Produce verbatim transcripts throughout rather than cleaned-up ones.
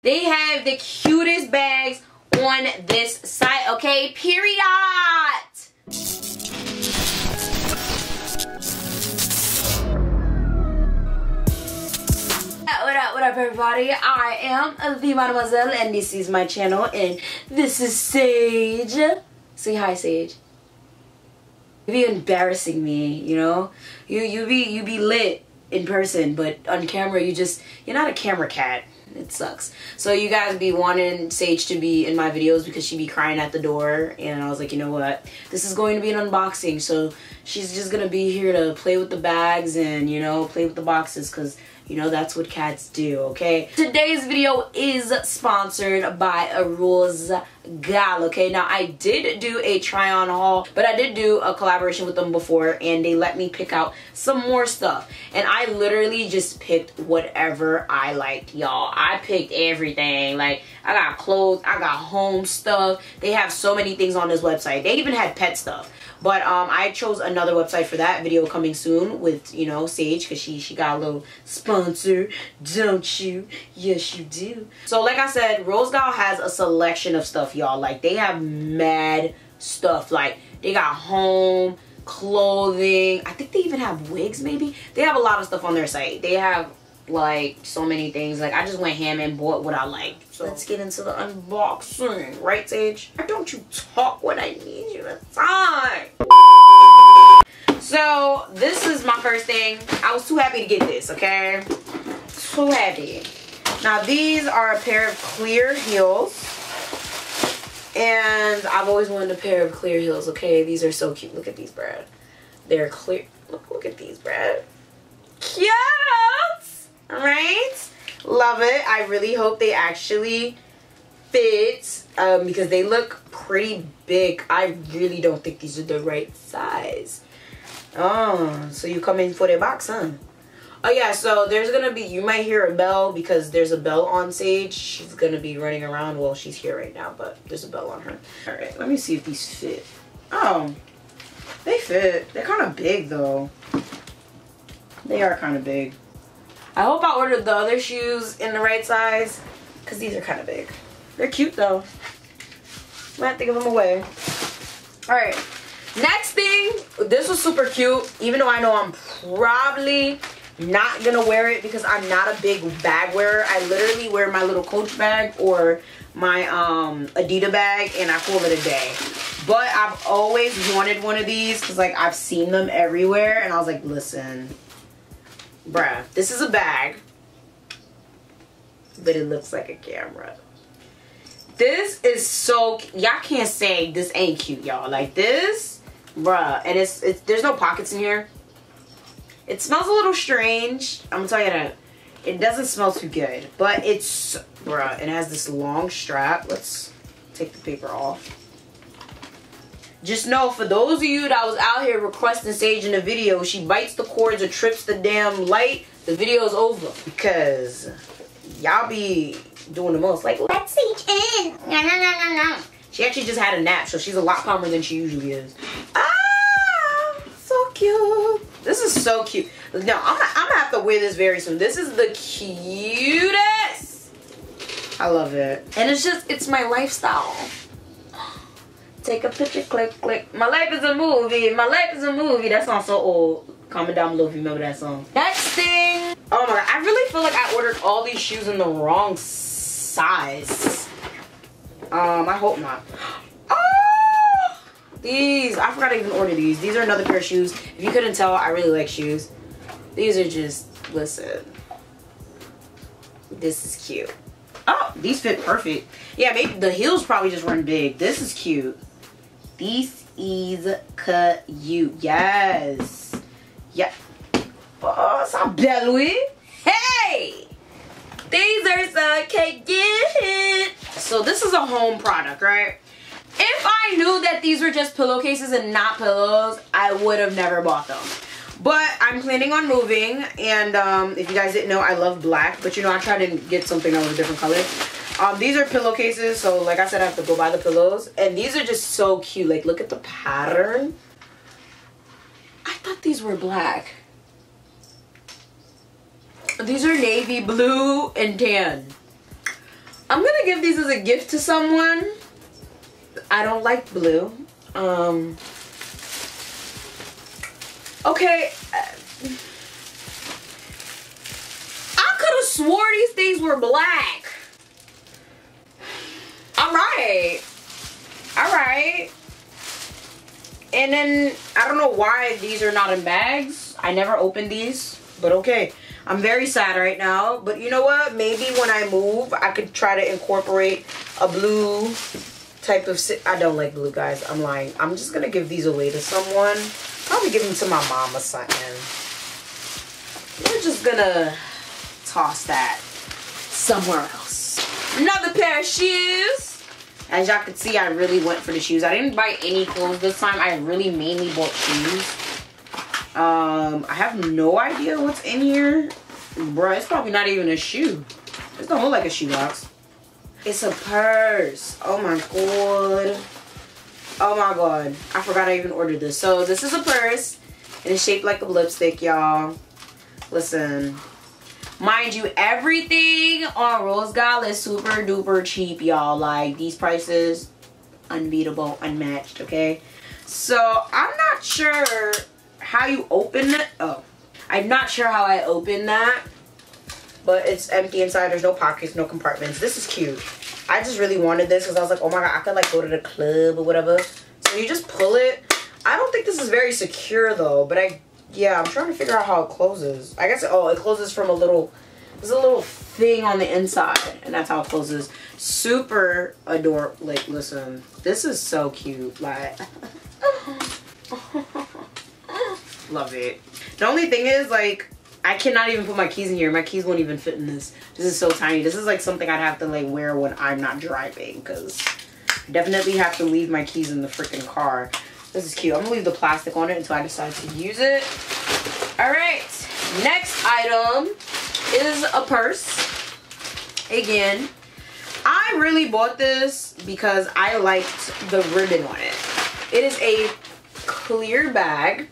They have the cutest bags on this site, okay? Period. What up, what up, everybody? I am the Mademoiselle, and this is my channel, and this is Sage. Say hi, Sage. You be embarrassing me, you know? You you be you be lit in person, but on camera you just you're not a camera cat. It sucks. So you guys be wanting Sage to be in my videos because she be crying at the door, and I was like, you know what? This is going to be an unboxing, so she's just gonna be here to play with the bags and, you know, play with the boxes, because you know that's what cats do, okay? Today's video is sponsored by Rose Gal, okay? Now, I did do a try-on haul, but I did do a collaboration with them before, and they let me pick out some more stuff. And I literally just picked whatever I liked, y'all. I picked everything. Like, I got clothes, I got home stuff. They have so many things on this website. They even had pet stuff. But um, I chose another website for that. Video coming soon with, you know, Sage, because she, she got a little sponsor, don't you? Yes, you do. So, like I said, Rose Gal has a selection of stuff, y'all. Like, they have mad stuff. Like, they got home, clothing. I think they even have wigs, maybe. They have a lot of stuff on their site. They have, like, so many things. Like, I just went ham and bought what I liked. So let's get into the unboxing, right, Sage? Why don't you talk when I need you to talk? So this is my first thing. I was too happy to get this, okay? Too happy. Now these are a pair of clear heels, and I've always wanted a pair of clear heels. Okay, these are so cute. Look at these, Brad. They're clear. Look, look at these, Brad. Cute. All right. Love it. I really hope they actually fit, um, because they look pretty big. I really don't think these are the right size. Oh, so you come in for the box, huh? Oh yeah, so there's gonna be, you might hear a bell because there's a bell on Sage. She's gonna be running around. Well, she's here right now, but there's a bell on her. All right, let me see if these fit. Oh, they fit. They're kind of big though. They are kind of big. I hope I ordered the other shoes in the right size, because these are kind of big. They're cute though. Might have to give them away. Alright. Next thing. This was super cute. Even though I know I'm probably not going to wear it because I'm not a big bag wearer. I literally wear my little Coach bag or my um, Adidas bag, and I call it a day. But I've always wanted one of these because, like, I've seen them everywhere. And I was like, listen. Bruh, this is a bag, but it looks like a camera. This is so, y'all can't say this ain't cute, y'all. Like this, bruh, and it's, it's, there's no pockets in here. It smells a little strange. I'm gonna tell you that. It doesn't smell too good, but it's, bruh, it has this long strap. Let's take the paper off. Just know, for those of you that was out here requesting Sage in the video, she bites the cords or trips the damn light, the video's over. Because y'all be doing the most. Like, let Sage in. No, no, no, no, no. She actually just had a nap, so she's a lot calmer than she usually is. Ah, so cute. This is so cute. No, I'm gonna, I'm gonna have to wear this very soon. This is the cutest. I love it. And it's just, it's my lifestyle. Take a picture, click, click. My life is a movie. My life is a movie. That song's so old. Comment down below if you remember that song. Next thing. Oh my god. I really feel like I ordered all these shoes in the wrong size. Um, I hope not. Oh! These. I forgot to even order these. These are another pair of shoes. If you couldn't tell, I really like shoes. These are just, listen. This is cute. Oh, these fit perfect. Yeah, maybe the heels probably just run big. This is cute. This is cute. Yes. Yeah. Oh, so belly. Hey! These are so cute. So this is a home product, right? If I knew that these were just pillowcases and not pillows, I would have never bought them. But I'm planning on moving, and um, if you guys didn't know, I love black. But you know, I try to get something that was a different color. Um, these are pillowcases, so like I said, I have to go buy the pillows. And these are just so cute. Like, look at the pattern. I thought these were black. These are navy blue and tan. give these as a gift to someone. I don't like blue. Um, okay. I could have swore these things were black. Alright. Alright. And then, I don't know why these are not in bags. I never opened these, but okay. I'm very sad right now, but you know what? Maybe when I move, I could try to incorporate a blue type of... I don't like blue, guys. I'm lying. I'm just going to give these away to someone. Probably give them to my mom or something. We're just going to toss that somewhere else. Another pair of shoes. As y'all can see, I really went for the shoes. I didn't buy any clothes this time. I really mainly bought shoes. Um, I have no idea what's in here. Bruh, it's probably not even a shoe. It don't look like a shoebox. It's a purse. Oh my god. Oh my god. I forgot I even ordered this. So this is a purse. And it's shaped like a lipstick, y'all. Listen. Mind you, everything on Rose Gold is super duper cheap, y'all. Like, these prices, unbeatable, unmatched, okay? So, I'm not sure how you open it. Oh, I'm not sure how I open that, but it's empty inside. There's no pockets, no compartments. This is cute. I just really wanted this because I was like, oh my god, I could like go to the club or whatever. So you just pull it. I don't think this is very secure though, but I, yeah, I'm trying to figure out how it closes. I guess, oh, it closes from a little, there's a little thing on the inside, and that's how it closes. Super adorable. Like, listen, this is so cute. Like, love it. The only thing is, like, I cannot even put my keys in here. My keys won't even fit in this. This is so tiny. This is like something I'd have to like wear when I'm not driving, because I definitely have to leave my keys in the freaking car. This is cute. I'm gonna leave the plastic on it until I decide to use it. All right, next item is a purse. Again, I really bought this because I liked the ribbon on it. It is a clear bag,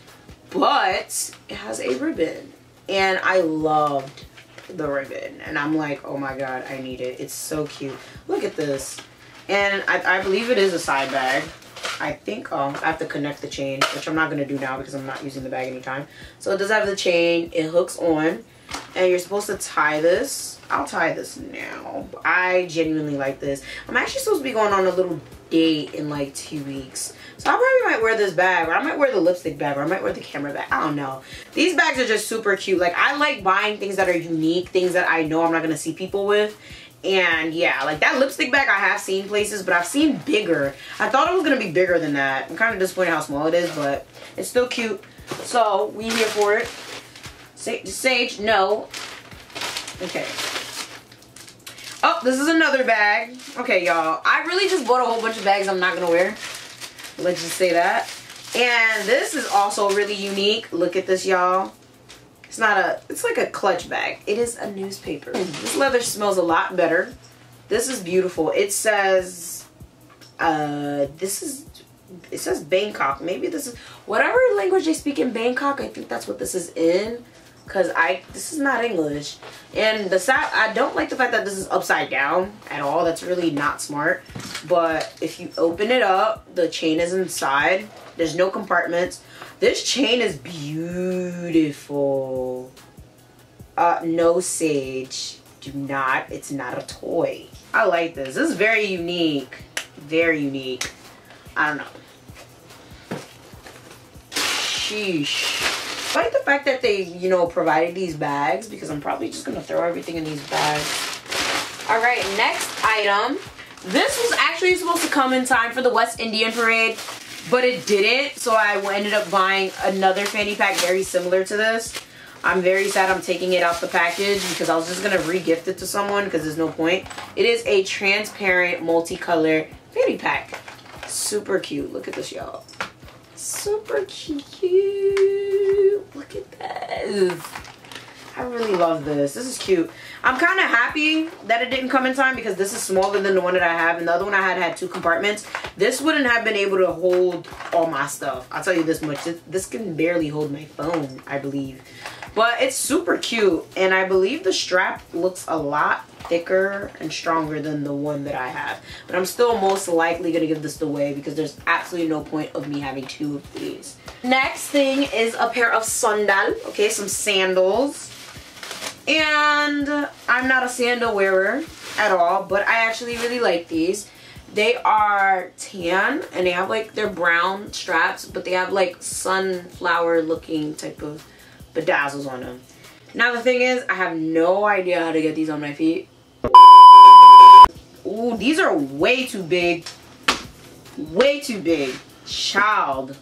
but it has a ribbon, and I loved the ribbon, and I'm like, oh my god, I need it. It's so cute. Look at this. And I, I believe it is a side bag. I think um, I have to connect the chain, which I'm not going to do now because I'm not using the bag anytime. So it does have the chain. It hooks on, and you're supposed to tie this. I'll tie this now. I genuinely like this. I'm actually supposed to be going on a little date in like two weeks. So I probably might wear this bag, or I might wear the lipstick bag, or I might wear the camera bag. I don't know. These bags are just super cute. Like, I like buying things that are unique, things that I know I'm not going to see people with. And yeah, like that lipstick bag I have seen places, but I've seen bigger. I thought it was going to be bigger than that. I'm kind of disappointed how small it is, but it's still cute. So, we here for it. Sage, Sage, no. Okay. Oh, this is another bag. Okay, y'all. I really just bought a whole bunch of bags I'm not going to wear. Let's just say that. And this is also really unique. Look at this, y'all. It's not a, it's like a clutch bag. It is a newspaper. This leather smells a lot better. This is beautiful. It says, uh, this is, it says Bangkok. Maybe this is, whatever language they speak in Bangkok, I think that's what this is in. Because I, this is not English. And the side, I don't like the fact that this is upside down at all. That's really not smart. But if you open it up, the chain is inside. There's no compartments. This chain is beautiful. Uh, no, Sage. Do not. It's not a toy. I like this. This is very unique. Very unique. I don't know. Sheesh. I like the fact that they, you know, provided these bags, because I'm probably just going to throw everything in these bags. Alright, next item. This was actually supposed to come in time for the West Indian Parade, but it didn't. So I ended up buying another fanny pack very similar to this. I'm very sad I'm taking it out the package because I was just going to re-gift it to someone because there's no point. It is a transparent multicolor fanny pack. Super cute. Look at this, y'all. Super cute. Look at this. I really love this. This is cute. I'm kind of happy that it didn't come in time because this is smaller than the one that I have, and the other one I had had two compartments. This wouldn't have been able to hold all my stuff. I'll tell you this much. This, this can barely hold my phone, I believe. But it's super cute, and I believe the strap looks a lot thicker and stronger than the one that I have. But I'm still most likely gonna give this away because there's absolutely no point of me having two of these. Next thing is a pair of sandal, okay, some sandals. And I'm not a sandal wearer at all, but I actually really like these. They are tan, and they have like, they're brown straps, but they have like sunflower looking type of bedazzles on them. Now the thing is, I have no idea how to get these on my feet. Ooh, these are way too big. Way too big. Child.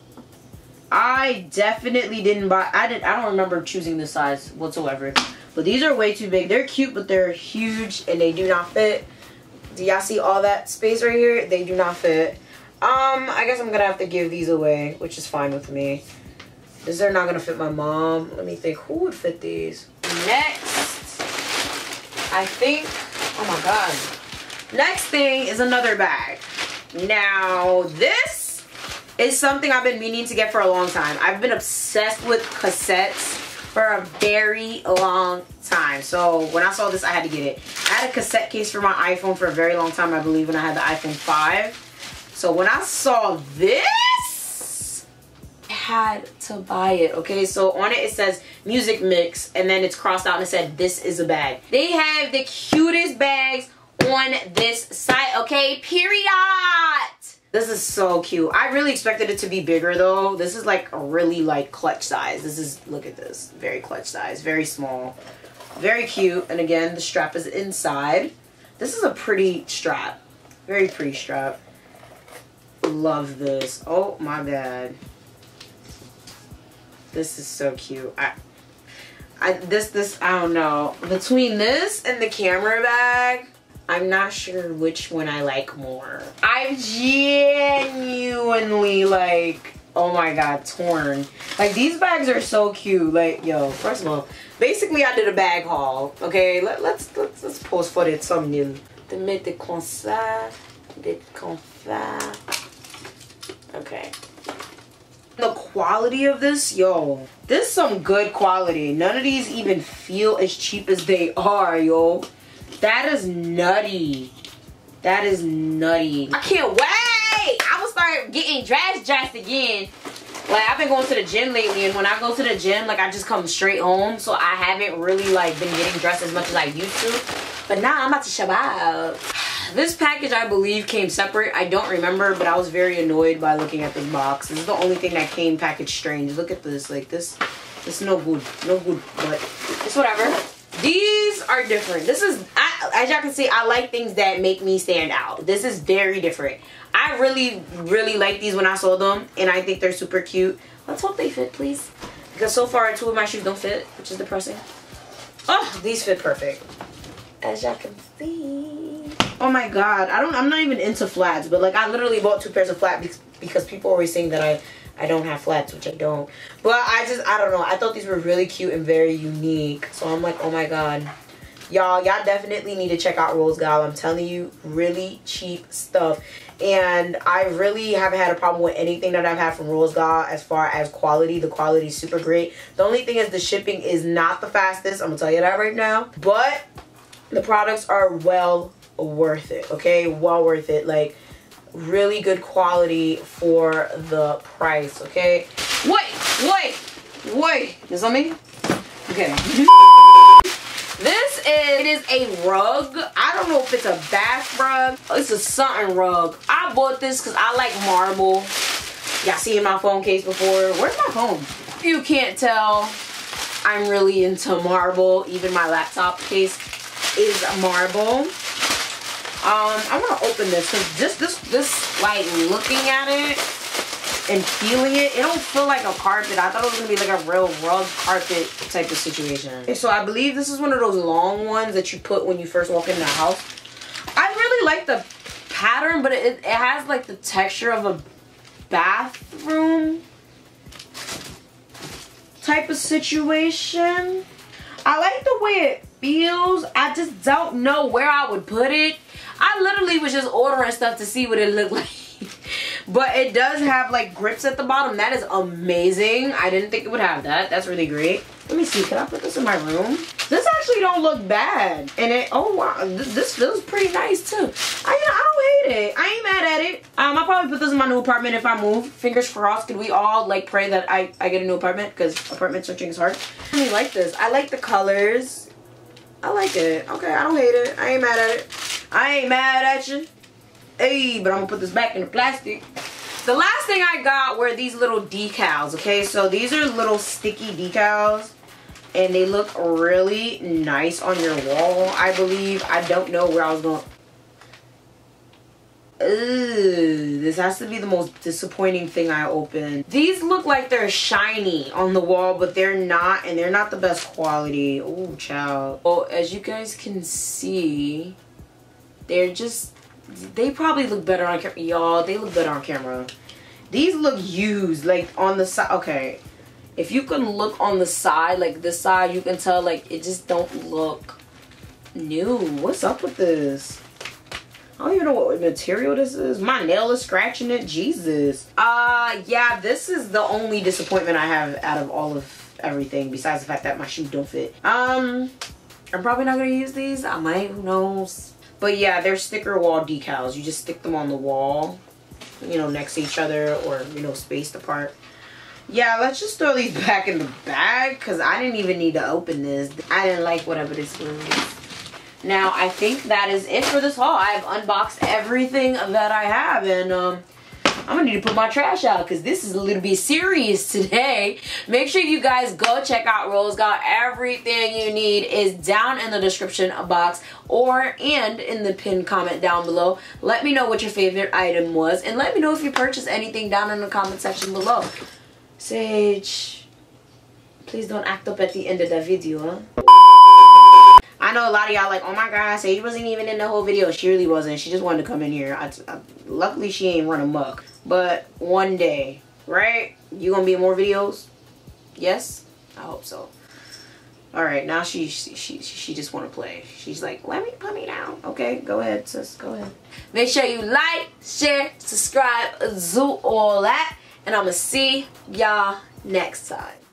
I definitely didn't buy, I didn't, I don't remember choosing this size whatsoever. But these are way too big. They're cute, but they're huge and they do not fit. Do y'all see all that space right here? They do not fit. Um, I guess I'm gonna have to give these away, which is fine with me. Is they're not gonna fit my mom? Let me think, who would fit these? Next, I think, oh my god. Next thing is another bag. Now, this is something I've been meaning to get for a long time. I've been obsessed with cassettes for a very long time. So when I saw this, I had to get it. I had a cassette case for my iPhone for a very long time, I believe, when I had the iPhone five. So when I saw this, I had to buy it, okay? So on it, it says music mix, and then it's crossed out and it said, this is a bag. They have the cutest bags on this site, okay? Period. This is so cute. I really expected it to be bigger though. This is like a really like clutch size. This is, look at this, very clutch size, very small, very cute. And again, the strap is inside. This is a pretty strap, very pretty strap. Love this. Oh my god. This is so cute. I, I, this, this, I don't know. Between this and the camera bag, I'm not sure which one I like more. I'm genuinely like, oh my god, torn. Like, these bags are so cute. Like, yo, first of all, basically I did a bag haul. Okay, Let, let's, let's let's post for the thumbnail. De mettre comme ça, de comme ça. Okay. The quality of this, yo, this is some good quality. None of these even feel as cheap as they are, yo. That is nutty. That is nutty. I can't wait. I'm gonna start getting dressed dressed again. Like, I've been going to the gym lately, and when I go to the gym, like, I just come straight home. So I haven't really like been getting dressed as much as I used to. But now I'm about to show out. This package, I believe, came separate. I don't remember, but I was very annoyed by looking at this box. This is the only thing that came packaged strange. Look at this. Like, this, this is no good. No good, but it's whatever. These are different. This is, I, as y'all can see, I like things that make me stand out. This is very different. I really, really like these when I saw them, and I think they're super cute. Let's hope they fit, please. Because so far, two of my shoes don't fit, which is depressing. Oh, these fit perfect. As y'all can see. Oh my god, I don't, I'm not even into flats, but like, I literally bought two pairs of flats because people are always saying that I, I don't have flats, which I don't. But I just, I don't know. I thought these were really cute and very unique. So I'm like, oh my god. Y'all, y'all definitely need to check out Rose Gal. I'm telling you, really cheap stuff. And I really haven't had a problem with anything that I've had from Rose Gal as far as quality. The quality is super great. The only thing is the shipping is not the fastest. I'm going to tell you that right now. But the products are well worth it, okay? Well worth it. Like, really good quality for the price, okay? Wait, wait, wait. Is that me? Okay. This is, it is a rug. I don't know if it's a bath rug. It's a something rug. I bought this because I like marble. Y'all seen my phone case before. Where's my phone? If you can't tell, I'm really into marble. Even my laptop case is marble. Um, I want to open this because this, this, this, like, looking at it and feeling it, it don't feel like a carpet. I thought it was going to be like a real rug carpet type of situation. Okay, so I believe this is one of those long ones that you put when you first walk into the house. I really like the pattern, but it, it has like the texture of a bathroom type of situation. I like the way it feels. I just don't know where I would put it. I literally was just ordering stuff to see what it looked like. But it does have like grips at the bottom. That is amazing. I didn't think it would have that. That's really great. Let me see, can I put this in my room? This actually don't look bad. And it, oh wow, this, this feels pretty nice too. I, you know, I don't hate it. I ain't mad at it. Um, I'll probably put this in my new apartment if I move. Fingers crossed. Could we all like pray that I, I get a new apartment? Because apartment searching is hard. I really like this. I like the colors. I like it. Okay, I don't hate it. I ain't mad at it. I ain't mad at you. Hey, but I'm gonna put this back in the plastic. The last thing I got were these little decals, okay? So these are little sticky decals. And they look really nice on your wall, I believe. I don't know where I was going. Ugh, this has to be the most disappointing thing I opened. These look like they're shiny on the wall, but they're not. And they're not the best quality. Oh, child. Well, as you guys can see, they're just... They probably look better on camera. Y'all, they look better on camera. These look used, like, on the side. Okay. If you can look on the side, like this side, you can tell, like, it just don't look new. What's up with this? I don't even know what material this is. My nail is scratching it. Jesus. Uh, yeah, this is the only disappointment I have out of all of everything, besides the fact that my shoes don't fit. Um, I'm probably not going to use these. I might, who knows. But yeah, they're sticker wall decals. You just stick them on the wall, you know, next to each other or, you know, spaced apart. Yeah, let's just throw these back in the bag because I didn't even need to open this. I didn't like whatever this was. Now, I think that is it for this haul. I have unboxed everything that I have, and um, I'm going to need to put my trash out because this is a little bit serious today. Make sure you guys go check out Rose Gold. Everything you need is down in the description box or and in the pinned comment down below. Let me know what your favorite item was, and let me know if you purchased anything down in the comment section below. Sage, please don't act up at the end of the video, huh? I know a lot of y'all like, oh my god, Sage wasn't even in the whole video. She really wasn't. She just wanted to come in here. I, I, luckily, she ain't run amok. But one day, right? You gonna be in more videos? Yes? I hope so. Alright, now she, she, she, she just want to play. She's like, let me put me down. Okay, go ahead, sis. Go ahead. Make sure you like, share, subscribe, do all that. And I'm going to see y'all next time.